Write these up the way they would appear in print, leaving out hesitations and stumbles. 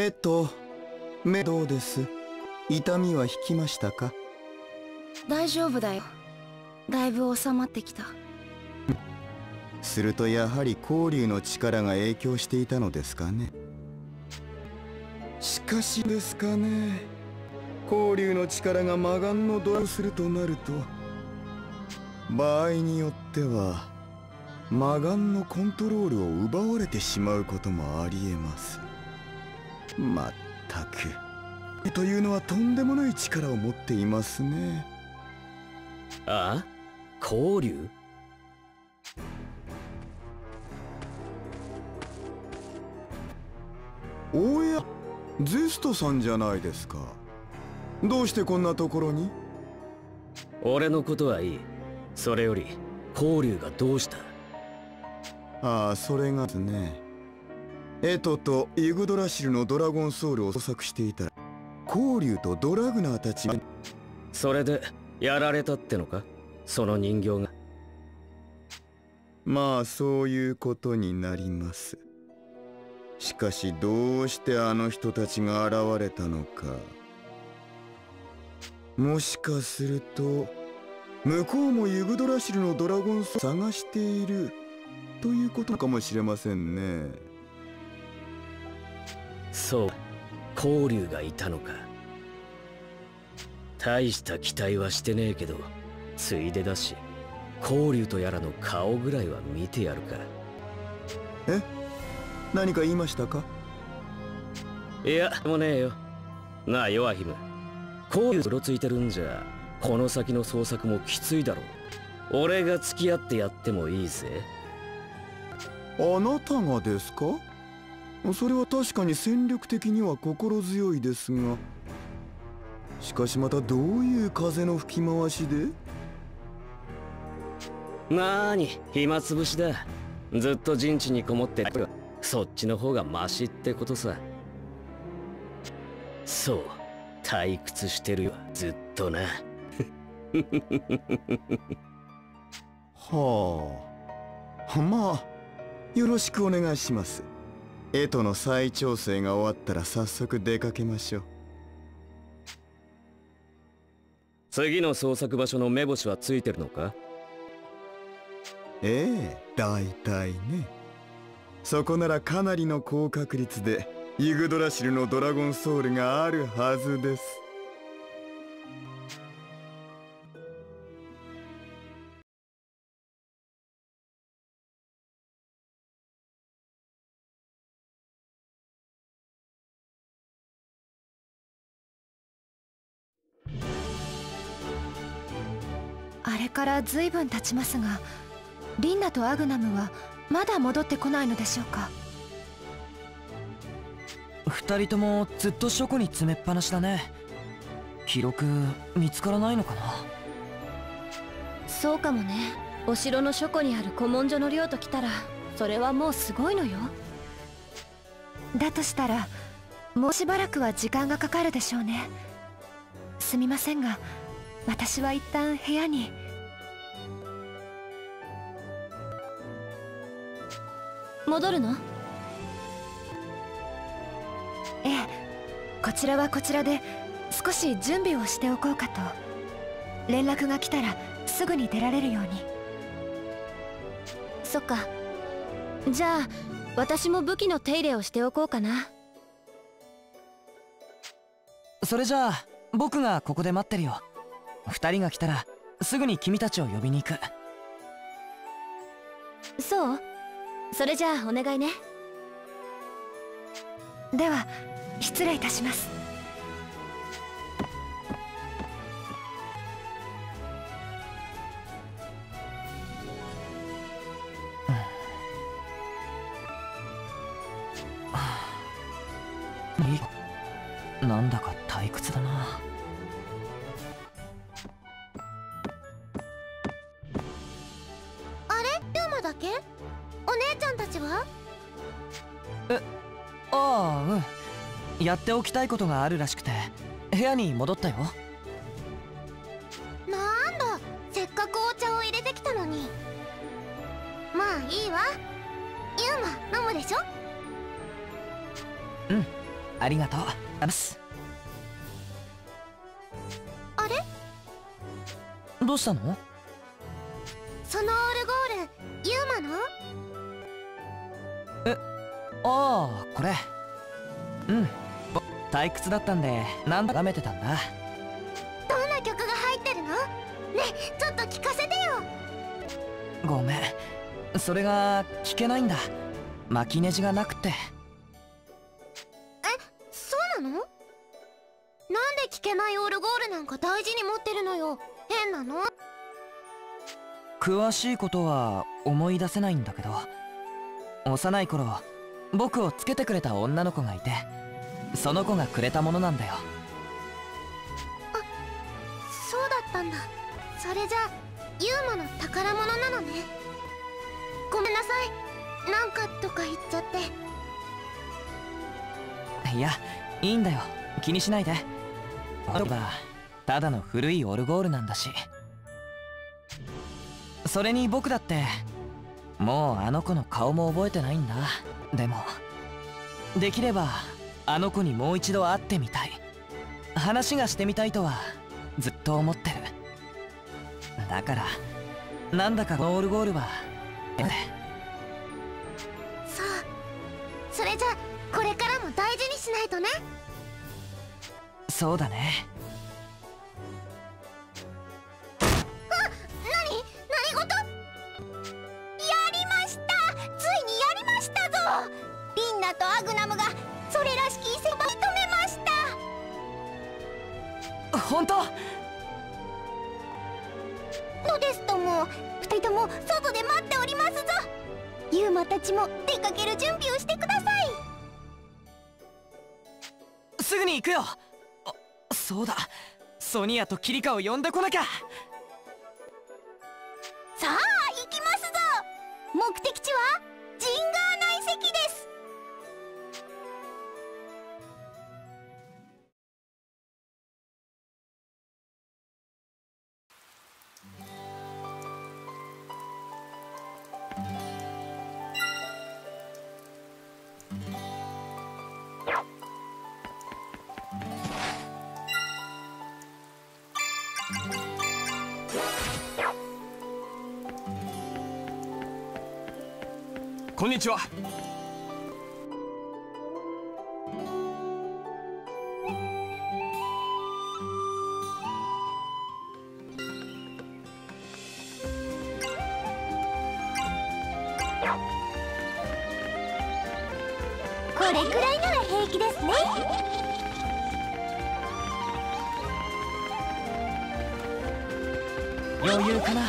目どうです？痛みは引きましたか？ 大丈夫だよ。だいぶ収まってきた。 するとやはり光龍の力が影響していたのですかね。しかしですかね、光龍の力が魔眼のドラをするとなると、場合によっては魔眼のコントロールを奪われてしまうこともありえます。まったくというのはとんでもない力を持っていますね。 ああ、光龍？ おや、ゼストさんじゃないですか。どうしてこんなところに？ 俺のことはいい。それより光龍がどうした？ ああ、それがですね、とユグドラシルのドラゴンソウルを捜索していたら、光龍とドラグナーたちが。 それでやられたってのか、その人形が。 まあそういうことになります。しかしどうしてあの人たちが現れたのか。もしかすると向こうもユグドラシルのドラゴンソウルを探しているということかもしれませんね。 そう、光龍がいたのか。大した期待はしてねえけど、ついでだし光龍とやらの顔ぐらいは見てやるか。 え、何か言いましたか？ いや、もうねえよ。なあ、ヨアヒム。光龍うろついてるんじゃ、この先の捜索もきついだろう。俺が付き合ってやってもいいぜ。 あなたがですか？それは確かに戦力的には心強いですが、しかしまたどういう風の吹き回しで？ なーに、暇つぶしだ。ずっと陣地にこもってる。そっちの方がマシってことさ。そう、退屈してるよ、ずっとな。 はあ、まあよろしくお願いします。の再調整が終わったら早速出かけましょう。 次の捜索場所の目星はついてるのか？ 大体ね。そこならかなりの高確率でユグドラシルのドラゴンソウルがあるはずです。 あれから随分経ちますが、リンナとアグナムはまだ戻ってこないのでしょうか？ 二人ともずっと書庫に詰めっぱなしだね。記録見つからないのかな？ そうかもね。お城の書庫にある古文書の量ときたら、それはもうすごいのよ。だとしたらもうしばらくは時間がかかるでしょうね。すみませんが、私は一旦部屋に。戻るの？ええ、こちらはこちらで少し準備をしておこうかと。連絡が来たらすぐに出られるように。そっか。じゃあ私も武器の手入れをしておこうかな。 それじゃあ僕がここで待ってるよ。二人が来たらすぐに君たちを呼びに行く。 そう？それじゃあお願いね。では失礼いたします。 なんだか退屈だな。 あれ、ユーマだけ？お姉ちゃんたちは？ ああ、うん。やっておきたいことがあるらしくて部屋に戻ったよ。 なんだ、せっかくお茶を入れてきたのに。まあいいわ。ユーマ飲むでしょ？ うん、 ありがとう。あます。 あれ？ どうしたの？ そのオルゴールユーマの？ ああ、これ。退屈だったんで何度か舐めてたんだ。 どんな曲が入ってるの？ねえ、ちょっと聞かせてよ。 ごめん、それが聞けないんだ。巻きネジがなくて。 そうなの？なんで聞けないオルゴールなんか大事に持ってるのよ。変なの？ 詳しいことは思い出せないんだけど、幼い頃僕をつけてくれた女の子がいて、その子がくれたものなんだよ。 そうだったんだ。それじゃユーマの宝物なのね。ごめんなさい、なんかとか言っちゃって。 いや、いいんだよ、気にしないで。あれはただの古いオルゴールなんだし。それに僕だってもうあの子の顔も覚えてないんだ。でもできればあの子にもう一度会ってみたい、話がしてみたいとはずっと思ってる。だからなんだかこのオルゴールはそう、それじゃこれからも大事にしないとね。 そうだね。 何事？やりました、ついにやりましたぞ。リンナとアグナムがそれらしき遺跡を認めました。 本当？ のですとも、二人とも外で待っておりますぞ。ユーマたちも出かける準備をしてください。 すぐに行くよ。そうだ、ソニアとキリカを呼んでこなきゃ。 さあ行きますぞ。目的地はジンガー内石です。 こんにちは。 これくらいなら平気ですね。 余裕かな。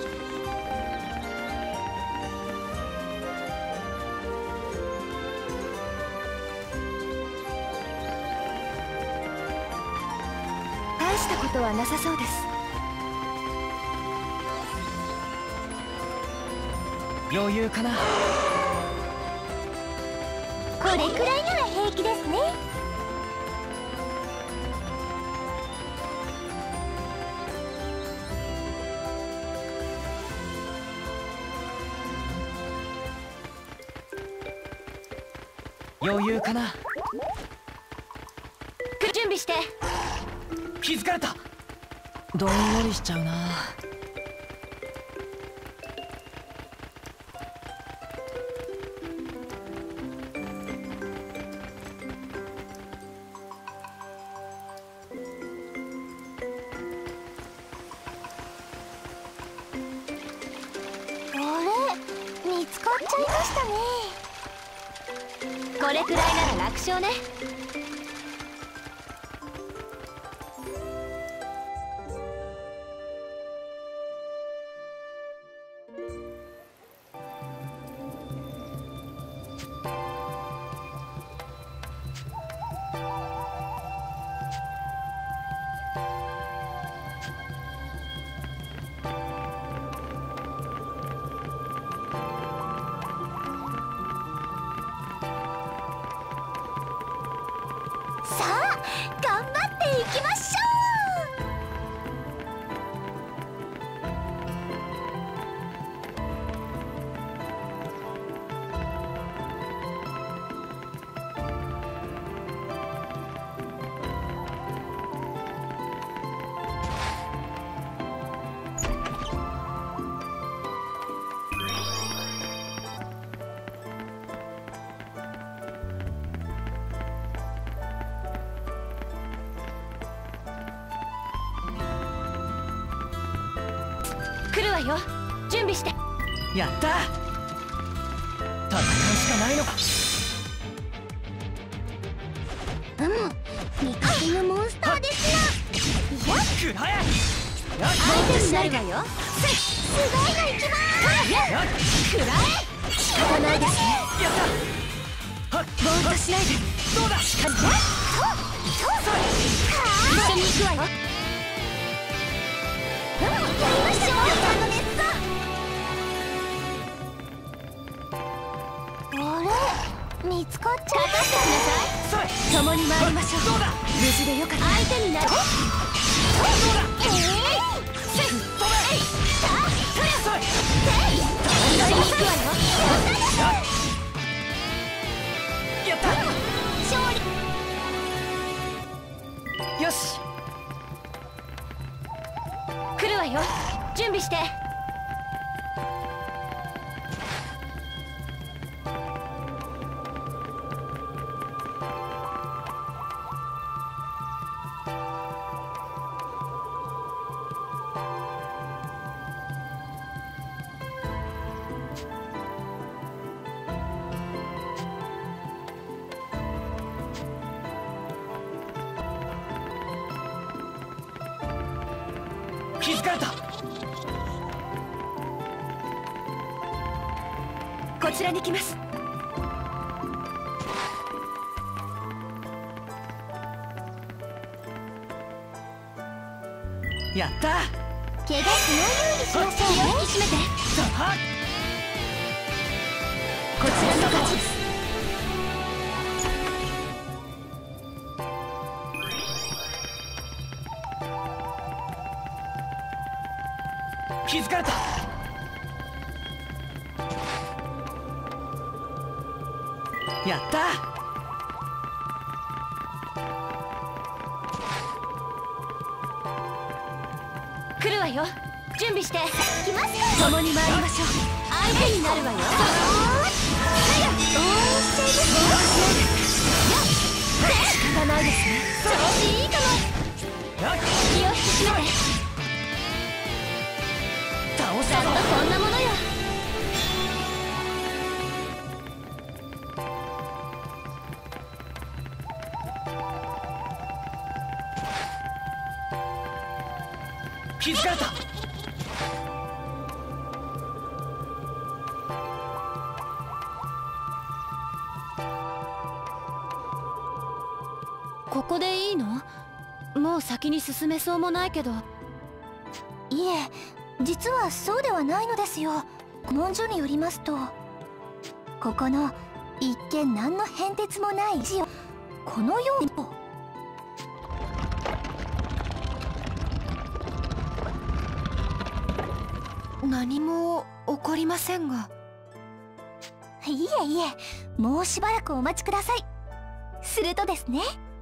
大したことはなさそうです。 余裕かな。 これくらいなら平気ですね。 余裕かな。 準備して。 気づかれた。どんよりしちゃうな。 あれ、見つかっちゃいましたね。 これくらいなら楽勝ね。 わよ。準備して。 やった。戦うしかないのか。 見かけぬモンスターですな。 くらえ。 相手になるわよ。 すごいのいきまーす。 くらえ。仕方ないですね。 やった。 ぼーっとしないで。 どうだ。 一緒に行くわよ。 やりましょう。ちゃんの熱さ。あれ、見つかっちゃった。 任せてください。 それ。 共に参りましょう。 どうだ。 無事でよかった。相手になる。 どうだ。それ。 一緒に行くわよ。 やった。 勝利。 よし。 来るわよ。準備して。 気づかれた。 こちらに来ます。 やった。 怪我しないようにしましょうね。 気を引き締めて。 さあ。 こちらの勝ちです。 気づかれた。やった。 来るわよ。準備して。 来ますか。 共に参りましょう。相手になるわよ。応援しちゃいますよ。仕方ないですね。 調子いいかも。 気を引き締めて。 倒しちゃんとこんなものよ。 気づかれた。 ここでいいの？もう先に進めそうもないけど。 いえ、実はそうではないのですよ。古文書によりますと、ここの一見何の変哲もない石をこのように何も起こりませんが。 いえいえ、もうしばらくお待ちください。するとですね、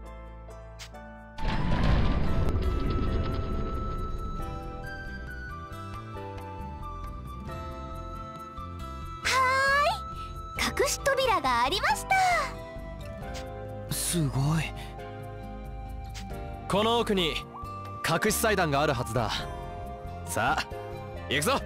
隠し扉がありました。 すごい。この奥に隠し祭壇があるはずだ。さあ行くぞ。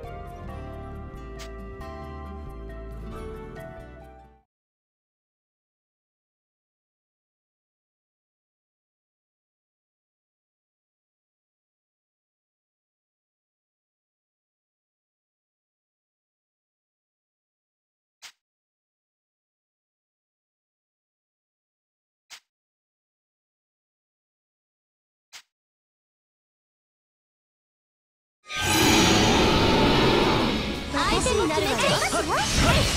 相手になるわよ。 すごいな。 逃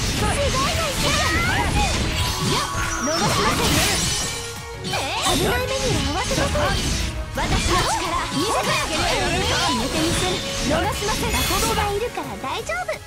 しませんね。 危ない目には合わせません。 私の力見せてあげる。決めてみせる。逃しません。 私がいるから大丈夫。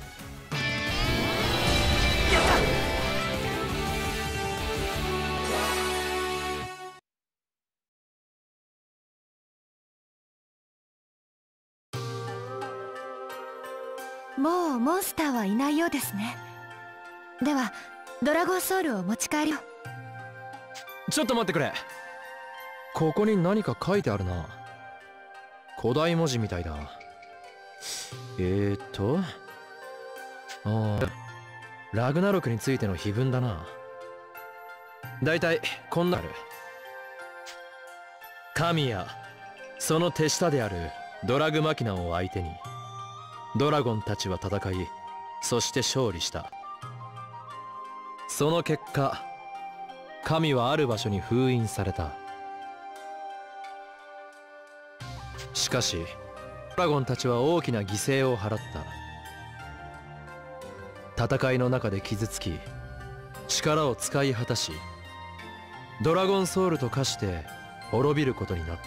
もうモンスターはいないようですね。ではドラゴンソウルを持ち帰りよ。 ちょっと待ってくれ。ここに何か書いてあるな。古代文字みたいだ。 ラグナロクについての碑文だな。だいたいこんなある。神やその手下であるドラグマキナを相手にドラゴンたちは戦い、そして勝利した。その結果、神はある場所に封印された。しかしドラゴンたちは大きな犠牲を払った。戦いの中で傷つき、力を使い果たし、ドラゴンソウルと化して滅びることになった。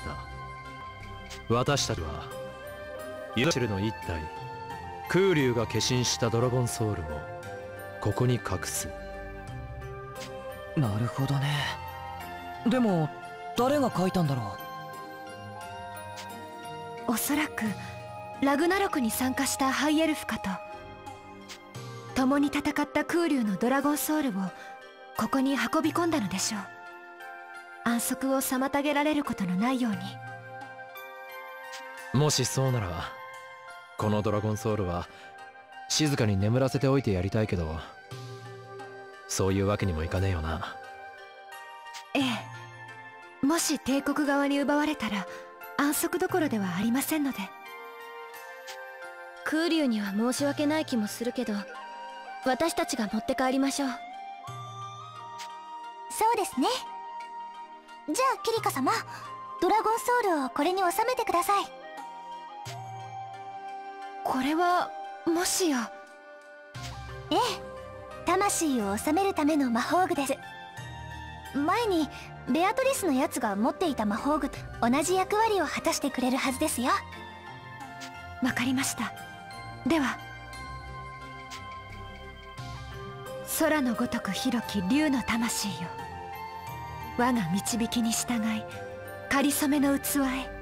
私たちはユダシルの一体空竜が化身したドラゴンソウルもここに隠す。 なるほどね。でも誰が書いたんだろおそらくラグナロクに参加したハイエルフかと。共に戦った空竜のドラゴンソウルをここに運び込んだのでしょう。安息を妨げられることのないように。 もしそうならこのドラゴンソウルは静かに眠らせておいてやりたいけど、そういうわけにもいかねえよな。 ええ、もし帝国側に奪われたら安息どころではありませんので。空竜には申し訳ない気もするけど、私たちが持って帰りましょう。 そうですね。じゃあキリカ様、ドラゴンソウルをこれに収めてください。 これはもしや。 ええ、魂を収めるための魔法具です。前にベアトリスのやつが持っていた魔法具と同じ役割を果たしてくれるはずですよ。 わかりました。では、空のごとく広き竜の魂よ、我が導きに従い、かりそめの器へ。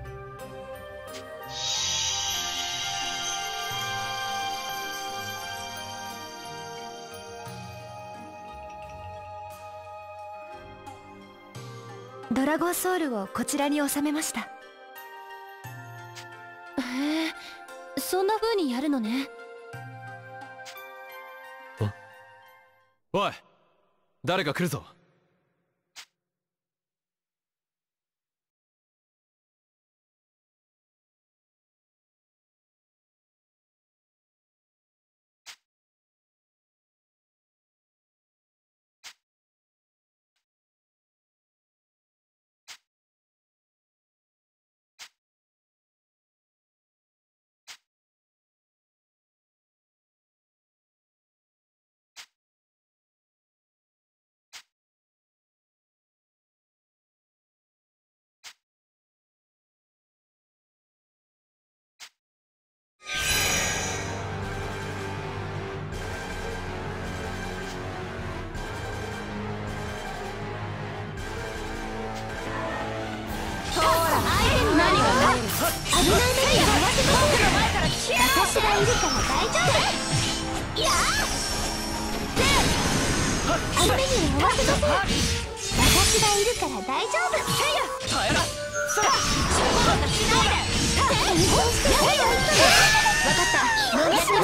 ドラゴンソウルをこちらに収めました。へえ、そんな風にやるのね。 おい、誰か来るぞ。 危ない目に合わせて僕の前から消えろ。私がいるから大丈夫。いや危ない目に合わせません。私がいるから大丈夫。 耐えろ。 そう、しないで。分かった。ノーミスです。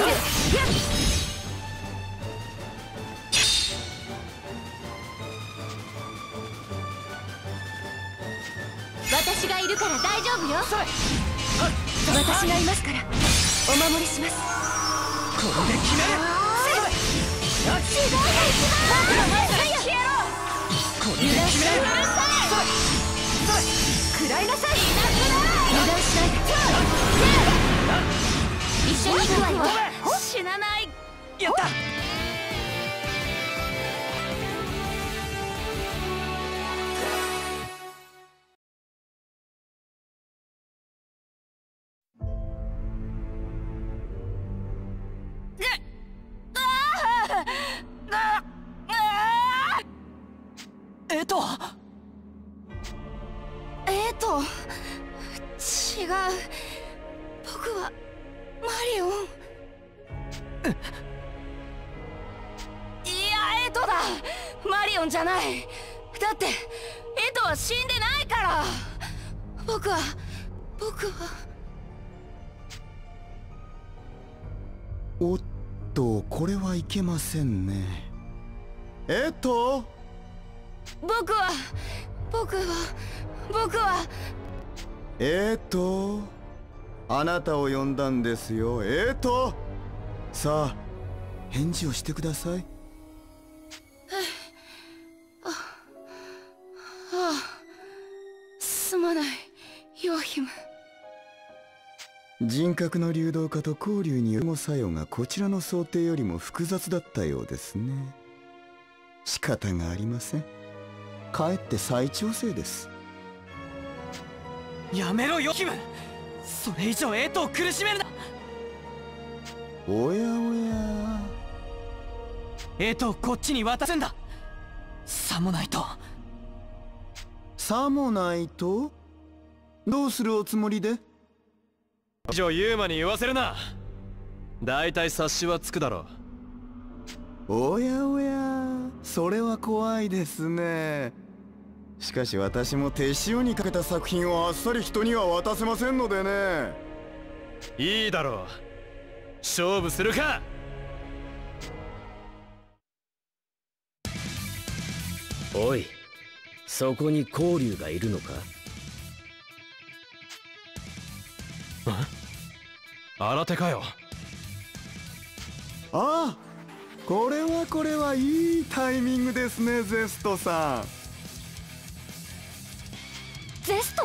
私がいるから大丈夫よ。 私がいますからお守りします。 これで決める。 違うが一番。僕の前から消えろ。 これで決める。 食らいなさい。 油断しないで。一緒に行くわよ。 死なない。 やった。 違う、僕はマリオン。いや、エトだ。マリオンじゃない。だってエトは死んでないから。僕はおっと、これはいけませんね。 僕はあなたを呼んだんですよ。さあ返事をしてください。 すまないヨアヒム。 人格の流動化と交流による作用がこちらの想定よりも複雑だったようですね。仕方がありません。かえって再調整です。 やめろヨアヒム、それ以上エイトを苦しめるな。 おやおや、 エイトをこっちに渡すんだ。さもないと。 さもないとどうするおつもりで？ 以上ユーマに言わせるな。だいたい察しはつくだろう。 おやおや、それは怖いですね。しかし私も手塩にかけた作品をあっさり人には渡せませんのでね。 いいだろう、勝負するか。 おい、そこに光龍がいるのか？ 新手かよ。 ああ、これはいいタイミングですね、ゼストさん。 ゼスト？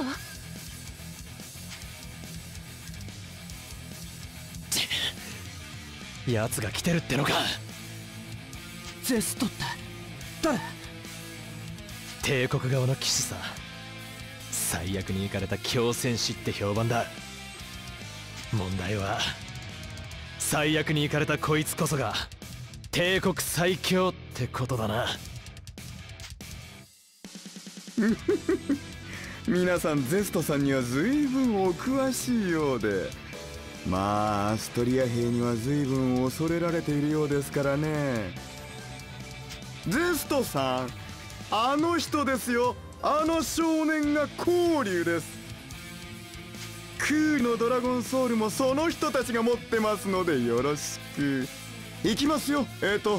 奴が来てるってのか。 ゼストって誰？ 帝国側の騎士さ。最悪に行かれた強戦士って評判だ。問題は最悪に行かれたこいつこそが帝国最強ってことだな。 皆さんゼストさんには随分お詳しいようで、まあアストリア兵には随分恐れられているようですからね。ゼストさん、あの人ですよ。あの少年が光龍です。クールのドラゴンソウルもその人たちが持ってますのでよろしく。行きますよ。 エイト！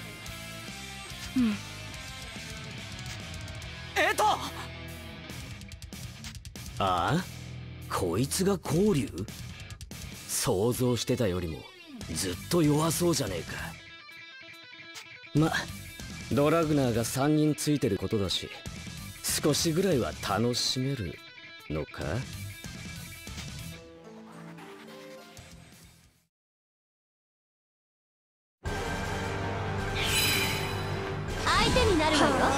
ああ、こいつが光龍？想像してたよりもずっと弱そうじゃねえか。ま、ドラグナーが3人ついてることだし、少しぐらいは楽しめるのか？ 相手になるわよ。 こ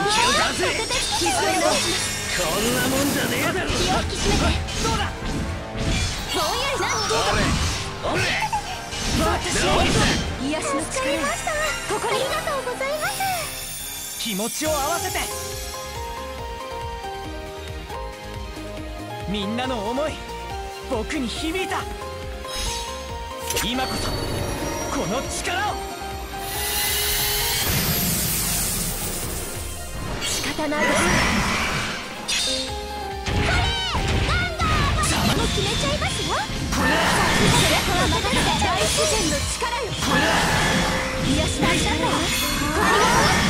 んなもんじゃねえだろ。 気を引き締めて。 どうだ？ ぼんやりな。私は癒しの力よ。ここに。ありがとうございます。 気持ちを合わせて。みんなの思い、僕に響いた。今こそこの力を。 仕方ないです。もう決めちゃいますよ。それとは任せて。大自然の力よ。癒しの力よ。